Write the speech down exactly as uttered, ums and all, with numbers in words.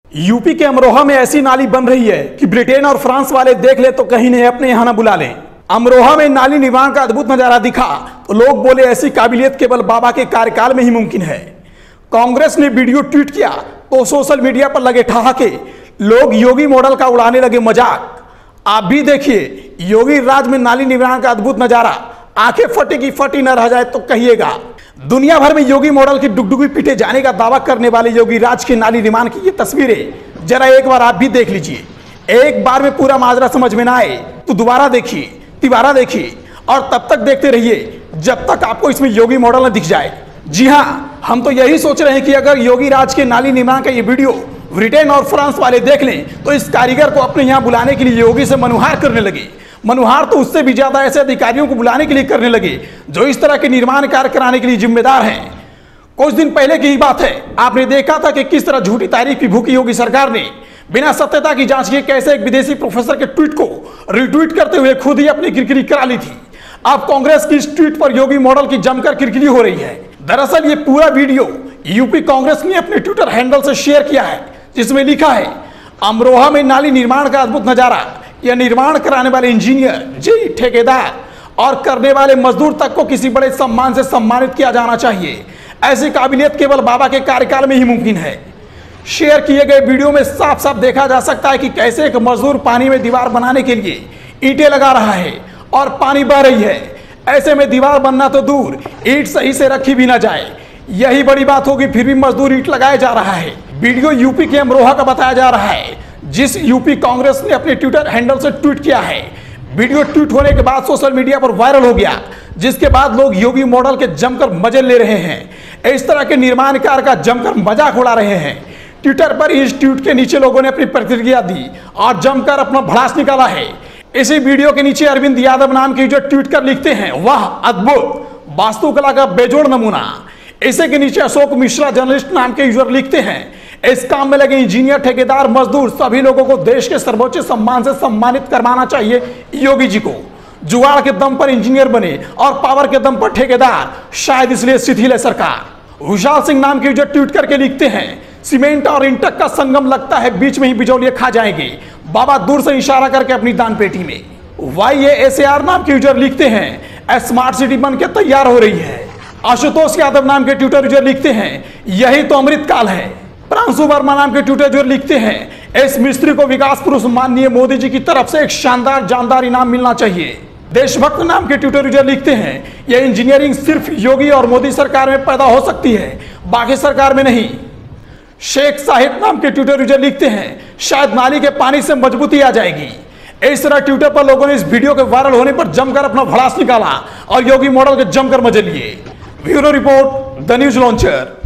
UP के अमरोहा में ऐसी नाली बन रही है कि ब्रिटेन और फ्रांस वाले देख ले तो कहीं नहीं अपने यहां ना बुला लें। अमरोहा में नाली निर्माण का अद्भुत नजारा दिखा तो लोग बोले ऐसी काबिलियत केवल बाबा के कार्यकाल में ही मुमकिन है। कांग्रेस ने वीडियो ट्वीट किया तो सोशल मीडिया पर लगे ठहाके, लोग योगी मॉडल का उड़ाने लगे मजाक। आप भी देखिए योगी राज में नाली निर्माण का अद्भुत नजारा, आंखें फटी की फटी न रह जाए तो कहिएगा। दुनिया भर में योगी मॉडल की डुगडुगी पीटे जाने का दावा करने वाले योगी राज के नाली निर्माण की ये तस्वीरें जरा एक बार आप भी देख लीजिए। एक बार में पूरा माजरा समझ में ना आए तो दोबारा देखिए, तिबारा देखिए और तब तक देखते रहिए जब तक आपको इसमें योगी मॉडल न दिख जाए। जी हाँ, हम तो यही सोच रहे हैं कि अगर योगी राज के नाली निर्माण का ये वीडियो ब्रिटेन और फ्रांस वाले देख लें तो इस कारीगर को अपने यहाँ बुलाने के लिए योगी से मनुहार करने लगे। मनुहार तो उससे भी ज्यादा ऐसे अधिकारियों को बुलाने के लिए करने लगे जो इस तरह के निर्माण कार्य कराने के लिए जिम्मेदार हैं। कुछ दिन पहले की ही बात है, आपने देखा था कि किस तरह झूठी तारीफ की भूखी योगी सरकार ने बिना सत्यता की जांच किए कैसे एक विदेशी प्रोफेसर के ट्वीट को रिट्वीट करते हुए खुद ही अपनी किरकिरी करा ली थी। अब कांग्रेस की इस ट्वीट पर योगी मॉडल की जमकर किरकिरी हो रही है। दरअसल ये पूरा वीडियो यूपी कांग्रेस ने अपने ट्विटर हैंडल से शेयर किया है, जिसमें लिखा है अमरोहा में नाली निर्माण का अद्भुत नजारा। यह निर्माण कराने वाले इंजीनियर, जेई, ठेकेदार और करने वाले मजदूर तक को किसी बड़े सम्मान से सम्मानित किया जाना चाहिए। ऐसी काबिलियत केवल बाबा के कार्यकाल में ही मुमकिन है। शेयर किए गए वीडियो में साफ साफ देखा जा सकता है कि कैसे एक मजदूर पानी में दीवार बनाने के लिए ईंटें लगा रहा है और पानी बह रही है। ऐसे में दीवार बनना तो दूर, ईंट सही से रखी भी ना जाए, यही बड़ी बात होगी, फिर भी मजदूर ईंट लगाया जा रहा है। वीडियो यूपी के अमरोहा का बताया जा रहा है, जिस यूपी कांग्रेस ने अपने ट्विटर हैंडल से ट्वीट किया है। वीडियो ट्वीट होने के बाद सोशल मीडिया पर वायरल हो गया, जिसके बाद लोग योगी मॉडल के जमकर मजे ले रहे हैं। इस तरह के निर्माण कार्य का जमकर मजाक उड़ा रहे हैं। ट्विटर पर इस ट्वीट के नीचे लोगों ने अपनी प्रतिक्रिया दी और जमकर अपना भड़ास निकाला है। इसी वीडियो के नीचे अरविंद यादव नाम के यूजर ट्वीट कर लिखते हैं, वाह अद्भुत, वास्तुकला का बेजोड़ नमूना। इसी के नीचे अशोक मिश्रा जर्नलिस्ट नाम के यूजर लिखते हैं, इस काम में लगे इंजीनियर, ठेकेदार, मजदूर सभी लोगों को देश के सर्वोच्च सम्मान से सम्मानित करवाना चाहिए योगी जी को। जुगाड़ के दम पर इंजीनियर बने और पावर के दम पर ठेकेदार, शायद इसलिए शिथिल है सरकार। विशाल सिंह नाम के यूजर ट्वीट करके लिखते हैं, सीमेंट और इंटक का संगम लगता है बीच में ही बिजौलिए खा जाएंगे, बाबा दूर से इशारा करके अपनी दान पेटी में। Y A S A R नाम के यूजर लिखते हैं, स्मार्ट सिटी बन के तैयार हो रही है। आशुतोष यादव नाम के ट्विटर यूजर लिखते हैं, यही तो अमृत काल है। प्रांशु वर्मा नाम के ट्विटर यूजर लिखते हैं, एस मिस्त्री को विकास पुरुष माननीय मोदी जी की तरफ से एक शानदार जानदार इनाम मिलना चाहिए। देशभक्त नाम के ट्विटर यूजर लिखते हैं, यह इंजीनियरिंग सिर्फ योगी और मोदी सरकार में पैदा हो सकती है, बाकी सरकार में नहीं। शेख साहिब नाम के ट्विटर यूजर लिखते हैं, शायद नाली के पानी से मजबूती आ जाएगी। इस तरह ट्विटर पर लोगों ने इस वीडियो के वायरल होने पर जमकर अपना भड़ास निकाला और योगी मॉडल के जमकर मजे लिए। Bureau report, the news launcher.